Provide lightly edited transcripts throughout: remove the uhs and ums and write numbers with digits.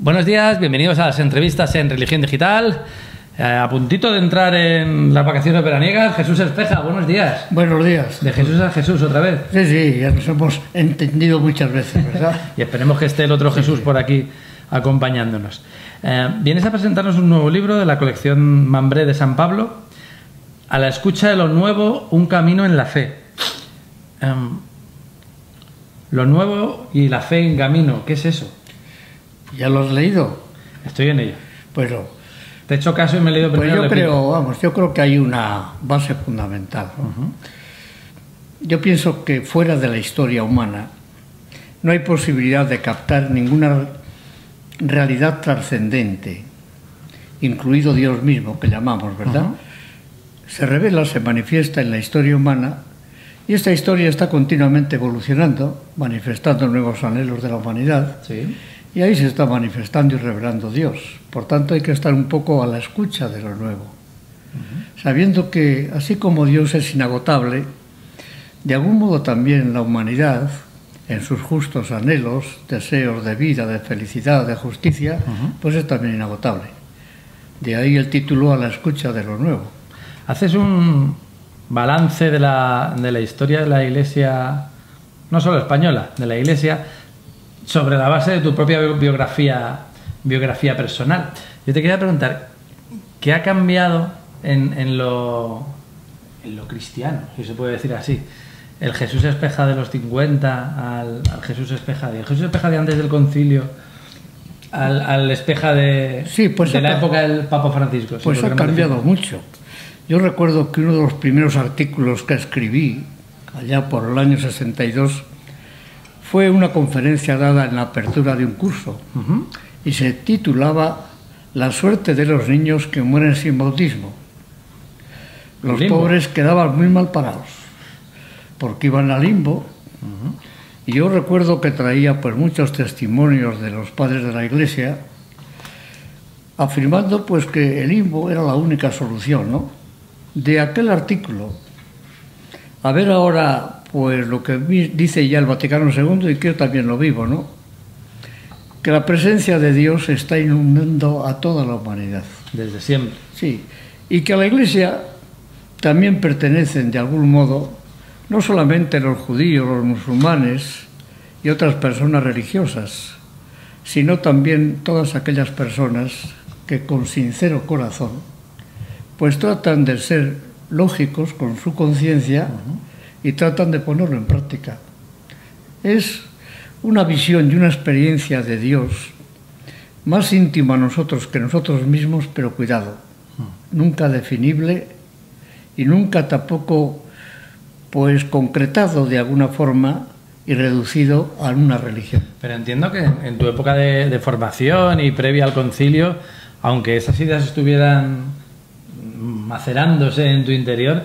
Buenos días, bienvenidos a las entrevistas en Religión Digital. A puntito de entrar en las vacaciones veraniegas, Jesús Espeja, buenos días. Buenos días. De Jesús a Jesús otra vez. Sí, ya nos hemos entendido muchas veces, ¿verdad? Y esperemos que esté el otro Jesús por aquí acompañándonos. Vienes a presentarnos un nuevo libro de la colección Mambré de San Pablo, A la escucha de lo nuevo, un camino en la fe. Lo nuevo y la fe en camino, ¿qué es eso? ¿Ya lo has leído? Estoy en ello. Pues te he hecho caso y me he leído primero. Pues yo creo que hay una base fundamental, ¿no? Yo pienso que fuera de la historia humana no hay posibilidad de captar ninguna realidad trascendente, incluido Dios mismo, que llamamos, ¿verdad? Se revela, se manifiesta en la historia humana, y esta historia está continuamente evolucionando, manifestando nuevos anhelos de la humanidad. Sí. Y ahí se está manifestando y revelando Dios. Por tanto, hay que estar un poco a la escucha de lo nuevo, sabiendo que, así como Dios es inagotable, de algún modo también la humanidad, en sus justos anhelos, deseos de vida, de felicidad, de justicia, pues es también inagotable. De ahí el título, A la escucha de lo nuevo. Haces un balance de la historia de la Iglesia, no solo española, de la Iglesia, sobre la base de tu propia biografía personal. Yo te quería preguntar, ¿qué ha cambiado en lo cristiano, si se puede decir así? El Jesús Espeja de los 50 al Jesús Espeja de antes del concilio, al Espeja de la época del Papa Francisco. Pues ha cambiado mucho. Yo recuerdo que uno de los primeros artículos que escribí, allá por el año 62, fue una conferencia dada en la apertura de un curso y se titulaba La suerte de los niños que mueren sin bautismo. Los pobres quedaban muy mal parados porque iban al limbo. Y yo recuerdo que traía pues muchos testimonios de los padres de la Iglesia afirmando pues que el limbo era la única solución, ¿no? De aquel artículo a ver ahora pues lo que dice ya el Vaticano II, y que yo también lo vivo, ¿no? Que la presencia de Dios está inundando a toda la humanidad. Desde siempre. Sí, y que a la Iglesia también pertenecen de algún modo no solamente los judíos, los musulmanes y otras personas religiosas, sino también todas aquellas personas que con sincero corazón pues tratan de ser lógicos con su conciencia y tratan de ponerlo en práctica. Es una visión y una experiencia de Dios más íntima a nosotros que nosotros mismos, pero cuidado, nunca definible y nunca tampoco pues concretado de alguna forma y reducido a una religión. Pero entiendo que en tu época de formación y previa al concilio, aunque esas ideas estuvieran macerándose en tu interior,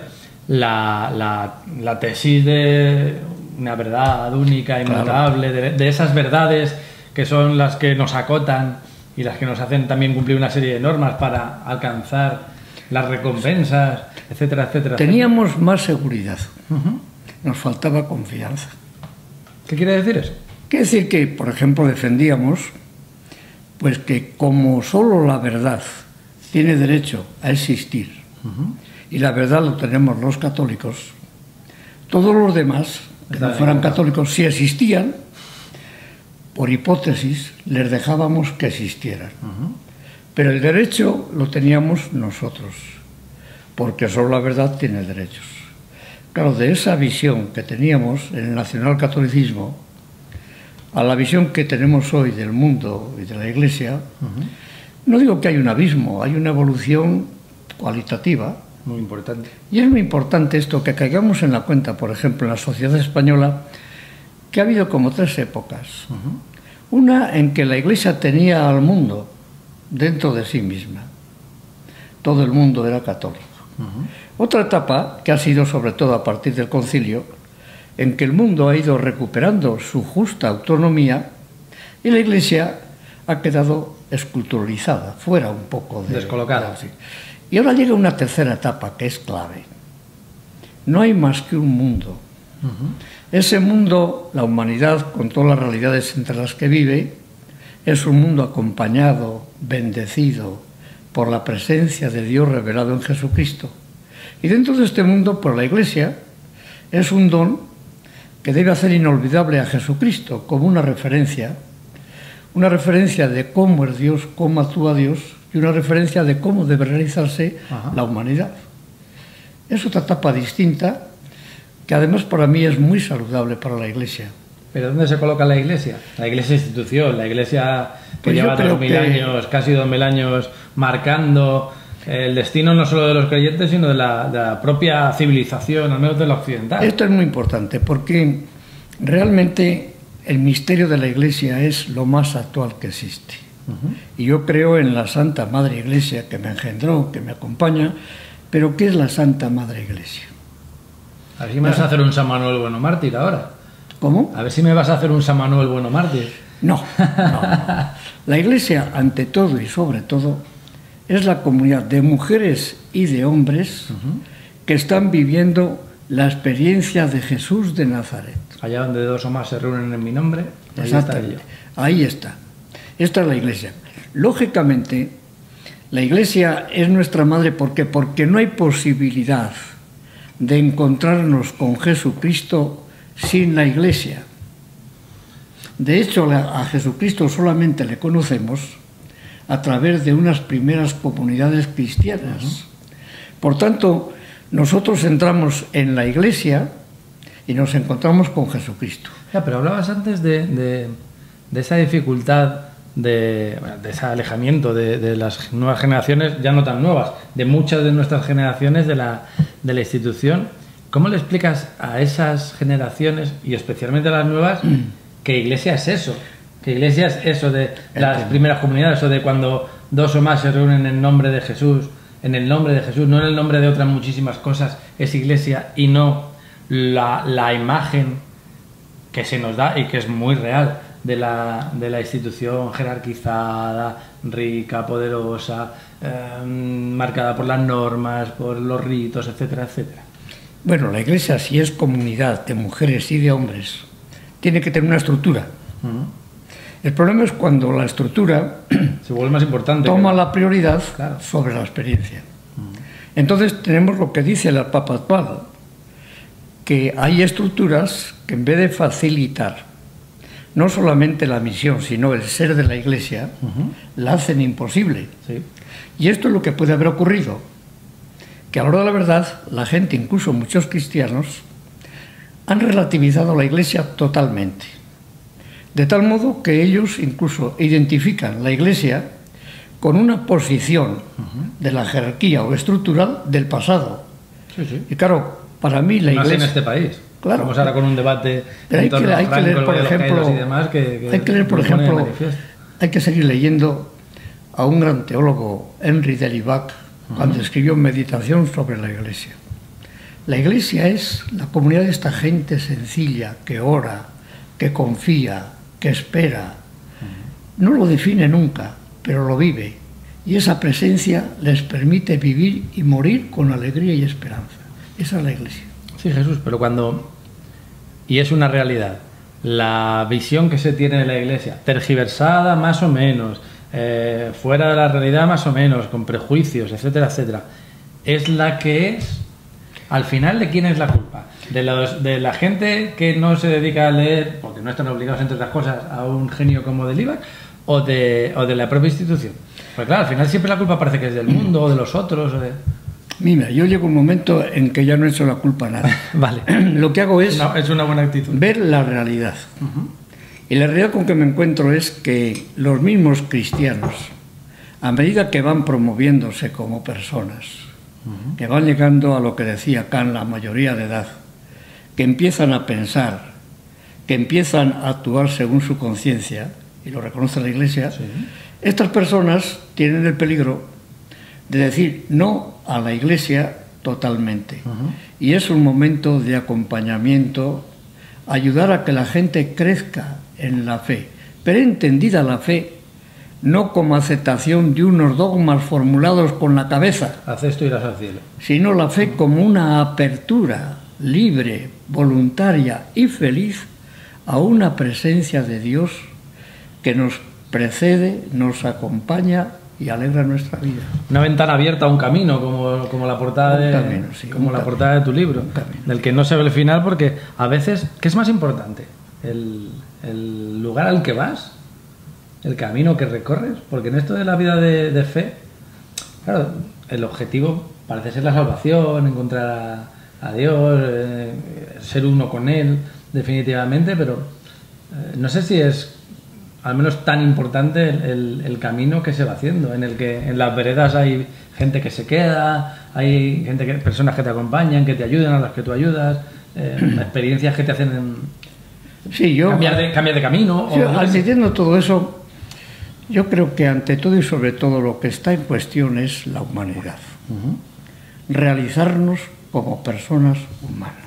la tesis de una verdad única, inmutable, de esas verdades que son las que nos acotan y las que nos hacen también cumplir una serie de normas para alcanzar las recompensas, etcétera, etcétera. Teníamos más seguridad, nos faltaba confianza. ¿Qué quiere decir eso? Quiere decir que, por ejemplo, defendíamos pues que como solo la verdad tiene derecho a existir, y la verdad lo tenemos los católicos, todos los demás, que no fueran católicos, si existían, por hipótesis, les dejábamos que existieran. Pero el derecho lo teníamos nosotros, porque solo la verdad tiene derechos. Claro, de esa visión que teníamos en el nacionalcatolicismo a la visión que tenemos hoy del mundo y de la Iglesia, no digo que hay un abismo, hay una evolución cualitativa. Muy importante. Y es muy importante esto, que caigamos en la cuenta, por ejemplo, en la sociedad española, que ha habido como tres épocas. Una en que la Iglesia tenía al mundo dentro de sí misma. Todo el mundo era católico. Otra etapa, que ha sido sobre todo a partir del concilio, en que el mundo ha ido recuperando su justa autonomía y la Iglesia ha quedado esculturalizada, fuera un poco de... descolocada. Y ahora llega una tercera etapa que es clave. No hay más que un mundo. Ese mundo, la humanidad, con todas las realidades entre las que vive, es un mundo acompañado, bendecido por la presencia de Dios revelado en Jesucristo. Y dentro de este mundo, pues la Iglesia es un don que debe hacer inolvidable a Jesucristo como una referencia de cómo es Dios, cómo actúa Dios, y una referencia de cómo debe realizarse la humanidad. Es otra etapa distinta que además para mí es muy saludable para la Iglesia. ¿Pero dónde se coloca la Iglesia? La Iglesia es institución, la Iglesia que Pues lleva 2000 años, casi 2000 años, marcando el destino no solo de los creyentes, sino de la propia civilización, al menos de la occidental. Esto es muy importante porque realmente el misterio de la Iglesia es lo más actual que existe. Y yo creo en la Santa Madre Iglesia que me engendró, que me acompaña, pero ¿qué es la Santa Madre Iglesia? A ver si me vas a hacer un San Manuel Bueno Mártir ahora. ¿Cómo? A ver si me vas a hacer un San Manuel Bueno Mártir. No. La Iglesia, ante todo y sobre todo, es la comunidad de mujeres y de hombres que están viviendo la experiencia de Jesús de Nazaret. Allá donde dos o más se reúnen en mi nombre, ahí estaré yo. Ahí está. Esta es la Iglesia. Lógicamente, la Iglesia es nuestra madre. ¿Por qué? Porque no hay posibilidad de encontrarnos con Jesucristo sin la Iglesia. De hecho, a Jesucristo solamente le conocemos a través de unas primeras comunidades cristianas. Por tanto, nosotros entramos en la Iglesia y nos encontramos con Jesucristo. Ya, pero hablabas antes de esa dificultad, de ese alejamiento de las nuevas generaciones, ya no tan nuevas, de muchas de nuestras generaciones de la institución. ¿Cómo le explicas a esas generaciones, y especialmente a las nuevas, que Iglesia es eso? Que Iglesia es eso de las primeras comunidades, o de cuando dos o más se reúnen en nombre de Jesús, en el nombre de Jesús, no en el nombre de otras muchísimas cosas, es Iglesia, y no la imagen que se nos da y que es muy real de la institución jerarquizada, rica, poderosa, marcada por las normas, por los ritos, etcétera, etcétera. Bueno, la Iglesia, si es comunidad de mujeres y de hombres, tiene que tener una estructura. El problema es cuando la estructura se vuelve más importante, toma la prioridad sobre la experiencia. Entonces tenemos lo que dice el Papa actual, que hay estructuras que en vez de facilitar no solamente la misión, sino el ser de la Iglesia, la hacen imposible. Sí. Y esto es lo que puede haber ocurrido, que a la hora de la verdad, la gente, incluso muchos cristianos, han relativizado la Iglesia totalmente. De tal modo que ellos incluso identifican la Iglesia con una posición de la jerarquía o estructural del pasado. Sí, sí. Y claro, para mí la Iglesia... Más en este país. Claro. Vamos ahora con un debate Pero en torno a hay que Franco, leer, por el ejemplo, y demás, hay que leer, por ejemplo, hay que seguir leyendo a un gran teólogo, Henri de Libac, cuando escribió Meditación sobre la Iglesia. La Iglesia es la comunidad de esta gente sencilla, que ora, que confía, que espera. No lo define nunca, pero lo vive. Y esa presencia les permite vivir y morir con alegría y esperanza. Esa es la Iglesia. Sí, Jesús, pero cuando, y es una realidad, la visión que se tiene de la Iglesia, tergiversada más o menos, fuera de la realidad más o menos, con prejuicios, etcétera, etcétera, es la que es. Al final, ¿de quién es la culpa? ¿De la gente que no se dedica a leer, porque no están obligados, entre otras cosas, a un genio como de Libac, o de la propia institución? Porque claro, al final siempre la culpa parece que es del mundo, o de los otros, o de... Mira, yo llego a un momento en que ya no he hecho la culpa a nadie. Vale. Lo que hago es una buena actitud. Ver la realidad. Y la realidad con que me encuentro es que los mismos cristianos, a medida que van promoviéndose como personas, que van llegando a lo que decía Kant, la mayoría de edad, que empiezan a pensar, que empiezan a actuar según su conciencia, y lo reconoce la Iglesia, estas personas tienen el peligro de decir no a la Iglesia totalmente. Y es un momento de acompañamiento, ayudar a que la gente crezca en la fe, pero entendida la fe no como aceptación de unos dogmas formulados con la cabeza, haz esto y irás al cielo, sino la fe como una apertura libre, voluntaria y feliz a una presencia de Dios que nos precede, nos acompaña y alegra nuestra vida. Una ventana abierta a un camino, como la portada portada de tu libro, del que no se ve el final, porque a veces, ¿qué es más importante? ¿El lugar al que vas? ¿El camino que recorres? Porque en esto de la vida de fe, claro, el objetivo parece ser la salvación, encontrar a Dios, ser uno con Él, definitivamente, pero no sé si es al menos tan importante el camino que se va haciendo, en el que en las veredas hay gente que se queda, hay personas que te acompañan, que te ayudan, a las que tú ayudas, experiencias que te hacen cambiar de camino. Admitiendo todo eso, yo creo que ante todo y sobre todo lo que está en cuestión es la humanidad. Realizarnos como personas humanas.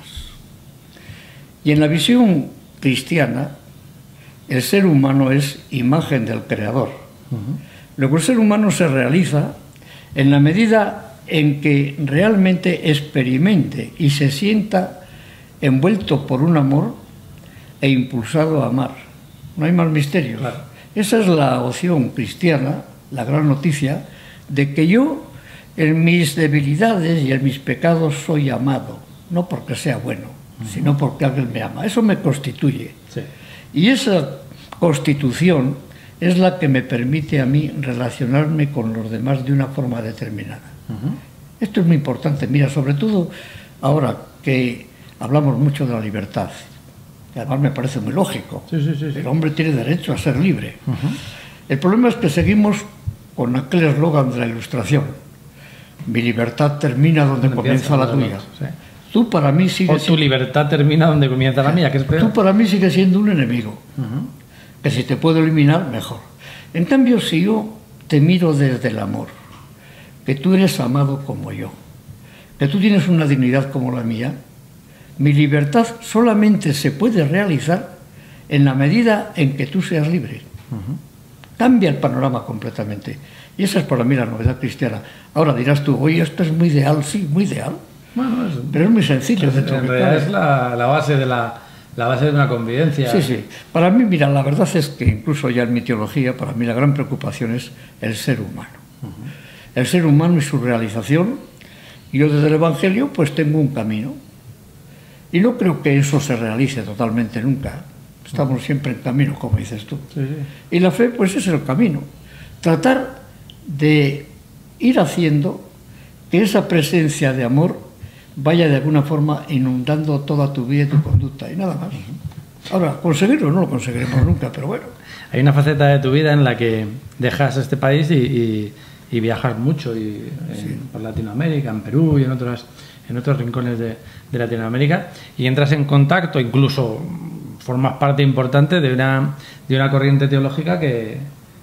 Y en la visión cristiana, el ser humano es imagen del Creador. Luego el ser humano se realiza en la medida en que realmente experimente y se sienta envuelto por un amor e impulsado a amar. No hay más misterio. Claro. Esa es la opción cristiana, la gran noticia, de que yo en mis debilidades y en mis pecados soy amado, no porque sea bueno, sino porque alguien me ama. Eso me constituye. Sí. Y esa constitución es la que me permite a mí relacionarme con los demás de una forma determinada. Esto es muy importante. Mira, sobre todo ahora que hablamos mucho de la libertad, que además me parece muy lógico. El hombre tiene derecho a ser libre. El problema es que seguimos con aquel eslogan de la Ilustración: mi libertad termina donde comienza la tuya. Sí. Tú para mí sigues tu libertad termina donde comienza la mía, que es peor. Tú para mí sigues siendo un enemigo, que si te puedo eliminar, mejor. En cambio, si yo te miro desde el amor, que tú eres amado como yo, que tú tienes una dignidad como la mía, mi libertad solamente se puede realizar en la medida en que tú seas libre. Cambia el panorama completamente. Y esa es para mí la novedad cristiana. Ahora dirás tú, oye, esto es muy ideal. Sí, muy ideal. Bueno, pero es muy sencillo. En realidad es la base de la base de una convivencia. Sí. Para mí, mira, la verdad es que incluso ya en mi teología, para mí la gran preocupación es el ser humano. El ser humano y su realización. Y yo desde el Evangelio pues tengo un camino. Y no creo que eso se realice totalmente nunca. Estamos siempre en camino, como dices tú. Y la fe pues es el camino. Tratar de ir haciendo que esa presencia de amor vaya de alguna forma inundando toda tu vida y tu conducta, y nada más. Ahora, conseguirlo no lo conseguiremos nunca, pero bueno. Hay una faceta de tu vida en la que dejas este país y viajas mucho por Latinoamérica, en Perú y en otros rincones de Latinoamérica, y entras en contacto, incluso formas parte importante de una corriente teológica que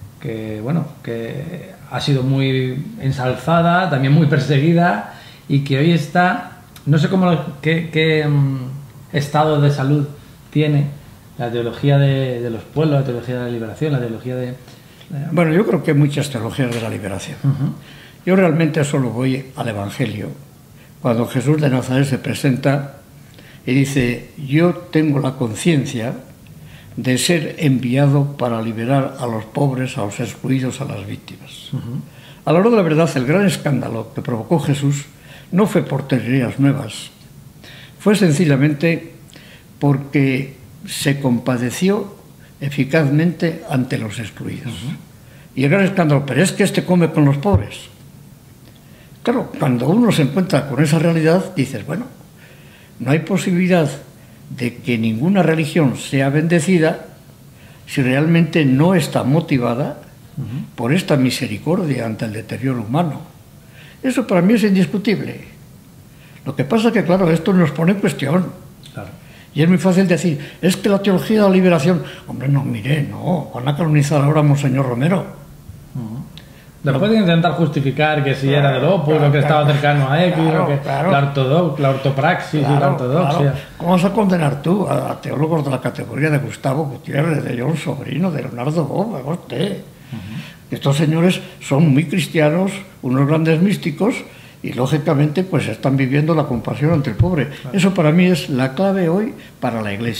ha sido muy ensalzada, también muy perseguida, y que hoy está, no sé qué estado de salud tiene la teología de los pueblos, la teología de la liberación, la teología de... Bueno, yo creo que hay muchas teologías de la liberación. Yo realmente solo voy al Evangelio. Cuando Jesús de Nazaret se presenta y dice: yo tengo la conciencia de ser enviado para liberar a los pobres, a los excluidos, a las víctimas. A la hora de la verdad, el gran escándalo que provocó Jesús no fue por teorías nuevas, fue sencillamente porque se compadeció eficazmente ante los excluidos. Y el gran escándalo: pero es que este come con los pobres. Claro, cuando uno se encuentra con esa realidad, dices, bueno, no hay posibilidad de que ninguna religión sea bendecida si realmente no está motivada por esta misericordia ante el deterioro humano. Eso para mí es indiscutible. Lo que pasa es que, claro, esto nos pone en cuestión. Claro. Y es muy fácil decir, es que la teología de la liberación... Hombre, no, mire, no, van a canonizar ahora a Monseñor Romero. Después de intentar justificar que si era del Opus, que estaba cercano a X, la ortopraxis y la ortodoxia. ¿Cómo vas a condenar tú a teólogos de la categoría de Gustavo Gutiérrez, de John Sobrino, de Leonardo Bob? Estos señores son muy cristianos, unos grandes místicos, y lógicamente pues están viviendo la compasión ante el pobre. Eso para mí es la clave hoy para la Iglesia.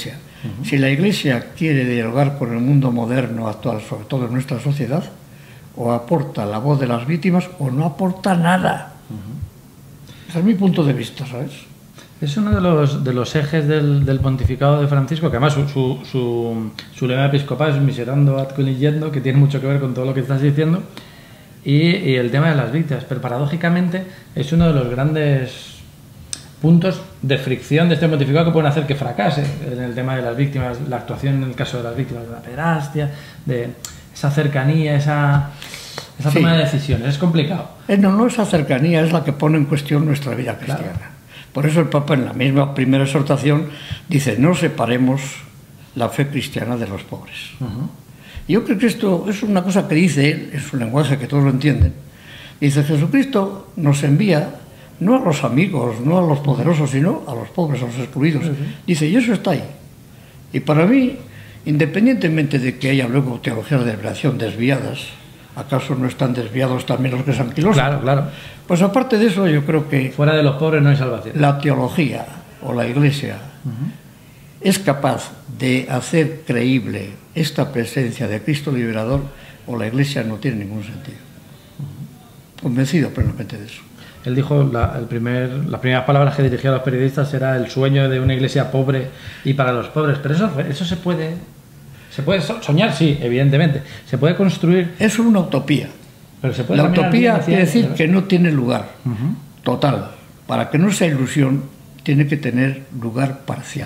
Si la Iglesia quiere dialogar con el mundo moderno actual, sobre todo en nuestra sociedad, o aporta la voz de las víctimas o no aporta nada. Ese es mi punto de vista, ¿sabes? Es uno de los ejes del pontificado de Francisco, que además su lema episcopal es miserando ad conigliendo, que tiene mucho que ver con todo lo que estás diciendo, y el tema de las víctimas. Pero paradójicamente es uno de los grandes puntos de fricción de este pontificado que pueden hacer que fracase en el tema de las víctimas, la actuación en el caso de las víctimas de la pederastia, de esa cercanía, esa toma de decisiones. Es complicado. No, esa cercanía es la que pone en cuestión nuestra vida cristiana. Claro. Por eso el Papa en la misma primera exhortación dice: no separemos la fe cristiana de los pobres. Yo creo que esto es una cosa que dice él en su lenguaje, que todos lo entienden. Dice: Jesucristo nos envía no a los amigos, no a los poderosos, sino a los pobres, a los excluidos. Dice, y eso está ahí. Y para mí, independientemente de que haya luego teologías de liberación desviadas, ¿acaso no están desviados también los que se anquilosan? Claro, claro. Pues aparte de eso, yo creo que fuera de los pobres no hay salvación. La teología o la Iglesia es capaz de hacer creíble esta presencia de Cristo liberador, o la Iglesia no tiene ningún sentido. Convencido plenamente de eso. Él dijo, las primeras palabras que dirigía a los periodistas era el sueño de una iglesia pobre y para los pobres. Pero eso se puede soñar, sí, evidentemente. Se puede construir. Es una utopía. Pero se puede. La utopía quiere decir que no tiene lugar total. Para que no sea ilusión, tiene que tener lugar parcial.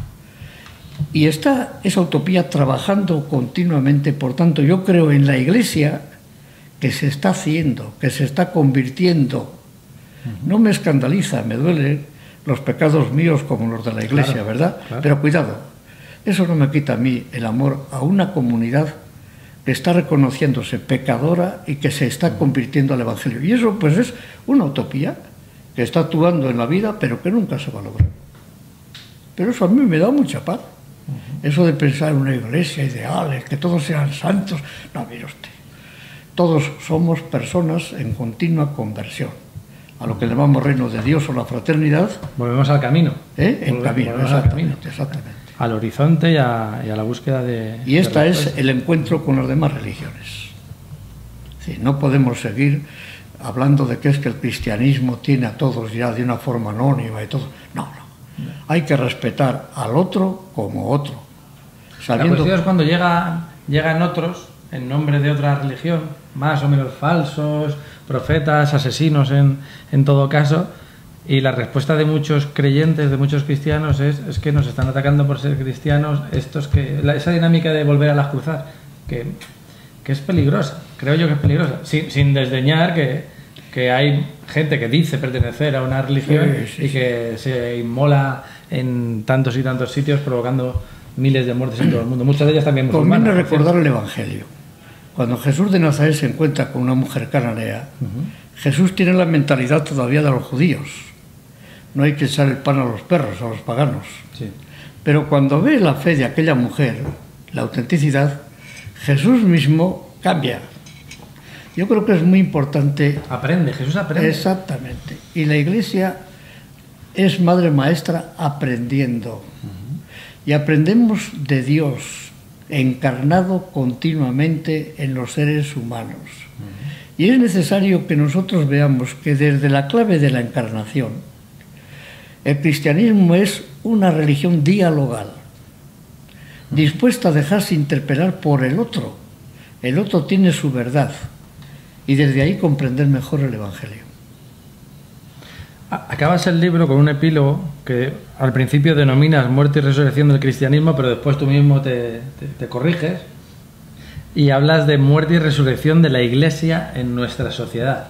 Y está esa utopía trabajando continuamente. Por tanto, yo creo en la Iglesia que se está haciendo, que se está convirtiendo. No me escandaliza, me duelen los pecados míos como los de la Iglesia, claro, ¿verdad? Claro. Pero cuidado, eso no me quita a mí el amor a una comunidad que está reconociéndose pecadora y que se está convirtiendo al Evangelio. Y eso pues es una utopía que está actuando en la vida, pero que nunca se va a lograr. Pero eso a mí me da mucha paz. Eso de pensar en una iglesia ideal, que todos sean santos. No, mire usted, todos somos personas en continua conversión. A lo que llamamos reino de Dios o la fraternidad. Volvemos al camino. En camino, exactamente. Al horizonte y a la búsqueda de... Y esta es el encuentro con las demás religiones. Sí, no podemos seguir hablando de que es que el cristianismo tiene a todos ya de una forma anónima y todo. No. Hay que respetar al otro como otro. La cuestión es cuando llegan otros en nombre de otra religión, más o menos falsos, profetas, asesinos en todo caso, y la respuesta de muchos creyentes, de muchos cristianos es que nos están atacando por ser cristianos, esa dinámica de volver a las cruzar, que es peligrosa, creo yo que es peligrosa, sin desdeñar que hay gente que dice pertenecer a una religión y que se inmola en tantos y tantos sitios provocando miles de muertes en todo el mundo, muchas de ellas también musulmanas. Conviene recordar el Evangelio. Cuando Jesús de Nazaret se encuentra con una mujer cananea, Jesús tiene la mentalidad todavía de los judíos. No hay que echar el pan a los perros, a los paganos. Sí. Pero cuando ve la fe de aquella mujer, la autenticidad, Jesús mismo cambia. Yo creo que es muy importante. Jesús aprende. Exactamente. Y la Iglesia es madre maestra aprendiendo. Y aprendemos de Dios encarnado continuamente en los seres humanos. Y es necesario que nosotros veamos que desde la clave de la encarnación, el cristianismo es una religión dialogal, dispuesta a dejarse interpelar por el otro. El otro tiene su verdad y desde ahí comprender mejor el Evangelio. Acabas el libro con un epílogo que al principio denominas muerte y resurrección del cristianismo, pero después tú mismo te corriges y hablas de muerte y resurrección de la Iglesia en nuestra sociedad.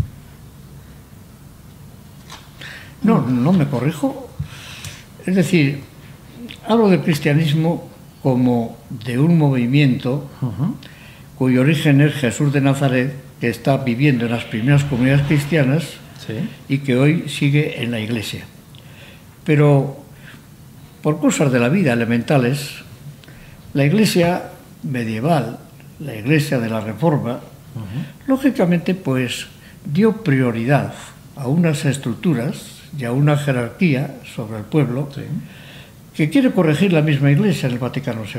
No me corrijo. Es decir, hablo del cristianismo como de un movimiento cuyo origen es Jesús de Nazaret, que está viviendo en las primeras comunidades cristianas. Sí. Y que hoy sigue en la Iglesia. Pero por cosas de la vida elementales, la Iglesia medieval, la Iglesia de la Reforma, lógicamente pues dio prioridad a unas estructuras y a una jerarquía sobre el pueblo que quiere corregir la misma Iglesia en el Vaticano II.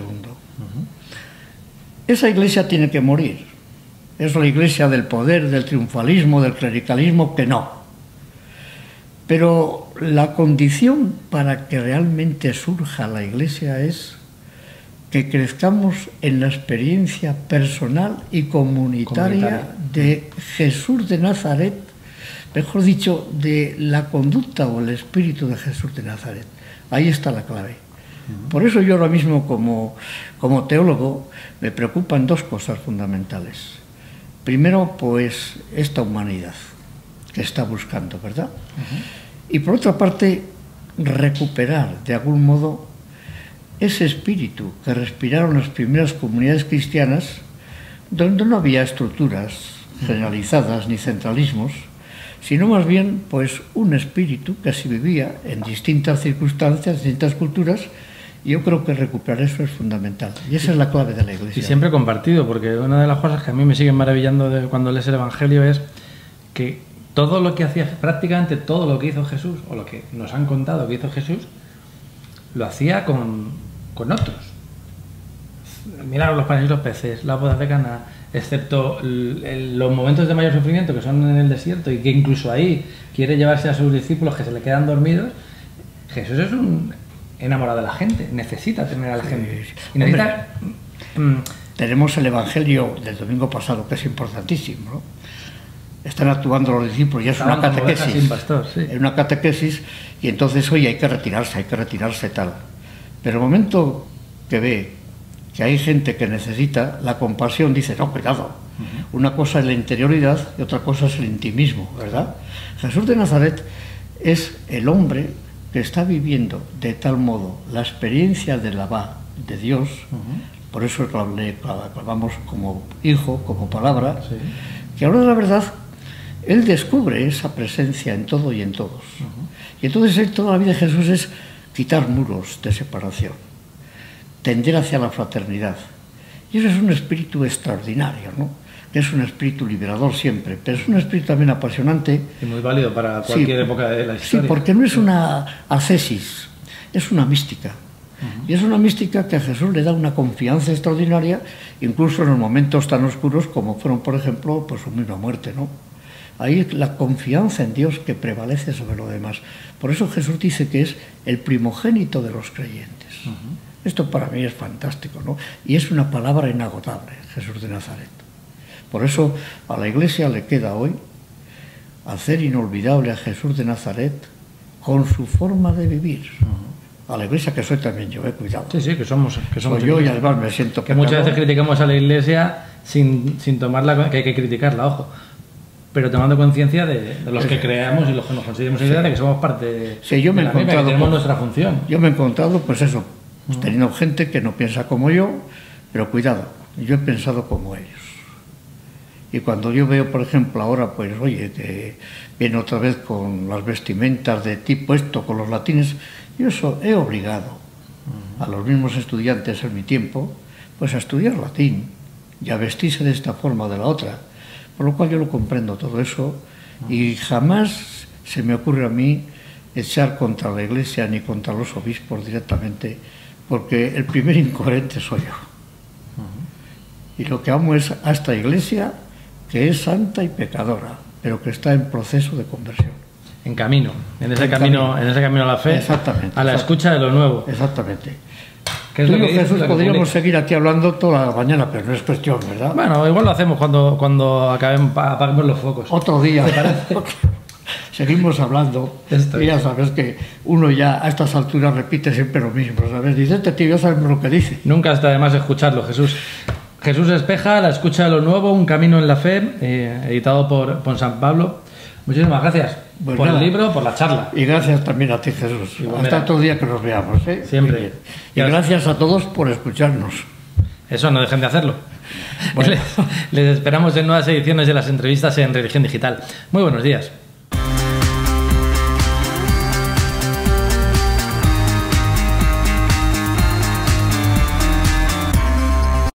Esa Iglesia tiene que morir. Es la Iglesia del poder, del triunfalismo, del clericalismo, que no. Pero la condición para que realmente surja la Iglesia es que crezcamos en la experiencia personal y comunitaria de Jesús de Nazaret, mejor dicho, de la conducta o el espíritu de Jesús de Nazaret. Ahí está la clave. Por eso yo ahora mismo como teólogo me preocupan dos cosas fundamentales. Primero, pues, esta humanidad que está buscando, ¿verdad? Y por otra parte, recuperar de algún modo ese espíritu que respiraron las primeras comunidades cristianas, donde no había estructuras generalizadas ni centralismos, sino más bien pues un espíritu que se vivía en distintas circunstancias, distintas culturas, y yo creo que recuperar eso es fundamental. Y esa es la clave de la Iglesia. Y siempre compartido, porque una de las cosas que a mí me siguen maravillando de cuando lees el Evangelio es que todo lo que hacía, prácticamente todo lo que hizo Jesús, o lo que nos han contado que hizo Jesús, lo hacía con otros. Miraron los panes y los peces, la boda de Caná, excepto los momentos de mayor sufrimiento que son en el desierto y que incluso ahí quiere llevarse a sus discípulos que se le quedan dormidos. Jesús es un enamorado de la gente, necesita tener a la gente. Y necesita... Tenemos el Evangelio del domingo pasado, que es importantísimo, ¿no? Están actuando los discípulos y es una catequesis. Sin pastor, sí. Es una catequesis y entonces, oye, hay que retirarse tal. Pero el momento que ve que hay gente que necesita la compasión, dice, no, cuidado. Una cosa es la interioridad y otra cosa es el intimismo, ¿verdad? Jesús de Nazaret es el hombre que está viviendo de tal modo la experiencia de la va de Dios, por eso le clamamos como hijo, como palabra, que ahora la verdad, él descubre esa presencia en todo y en todos. Y entonces toda la vida de Jesús es quitar muros de separación, tender hacia la fraternidad. Y eso es un espíritu extraordinario, ¿no? Que es un espíritu liberador siempre, pero es un espíritu también apasionante. Y muy válido para cualquier época de la historia. Sí, porque no es una ascesis, es una mística. Y es una mística que a Jesús le da una confianza extraordinaria, incluso en los momentos tan oscuros como fueron, por ejemplo, pues su misma muerte, ¿no? Ahí es la confianza en Dios que prevalece sobre lo demás. Por eso Jesús dice que es el primogénito de los creyentes. Esto para mí es fantástico, ¿no? Y es una palabra inagotable, Jesús de Nazaret. Por eso a la Iglesia le queda hoy hacer inolvidable a Jesús de Nazaret con su forma de vivir. A la Iglesia que soy también yo, cuidado. Sí, que somos yo y además me siento que muchas veces criticamos a la Iglesia sin tomarla, que hay que criticarla, ojo, pero tomando conciencia de los que creamos y los que nos consideramos Iglesia, de que somos parte de la misma, que tenemos nuestra función. Yo me he encontrado, pues eso, teniendo gente que no piensa como yo, pero cuidado, yo he pensado como ellos. Y cuando yo veo, por ejemplo, ahora, pues, oye, que viene otra vez con las vestimentas de tipo esto, con los latines, yo eso he obligado a los mismos estudiantes en mi tiempo, pues a estudiar latín y a vestirse de esta forma o de la otra. Por lo cual yo lo comprendo todo eso y jamás se me ocurre a mí echar contra la Iglesia ni contra los obispos directamente, porque el primer incoherente soy yo. Y lo que amo es a esta Iglesia, que es santa y pecadora, pero que está en proceso de conversión. En camino, en ese camino a la fe, a la escucha de lo nuevo. Exactamente. Tú y yo, Jesús, podríamos seguir aquí hablando toda la mañana, pero no es cuestión, ¿verdad? Bueno, igual lo hacemos cuando apaguemos los focos. Otro día. Seguimos hablando. Y ya sabes que uno ya a estas alturas repite siempre lo mismo, ¿sabes? Dice, este tío ya sabemos lo que dice. Nunca está de más escucharlo, Jesús. Jesús Espeja, La escucha de lo nuevo, un camino en la fe, editado por San Pablo. Muchísimas gracias por el libro, por la charla. Y gracias también a ti, Jesús. Hasta otro día que nos veamos. Siempre. Y gracias a todos por escucharnos. Eso, no dejen de hacerlo. Bueno. Les esperamos en nuevas ediciones de las entrevistas en Religión Digital. Muy buenos días.